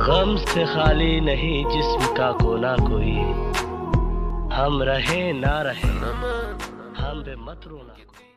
गम से खाली नहीं जिस्म का कोना कोई, हम रहे ना रहे हम पे मत रोना कोई।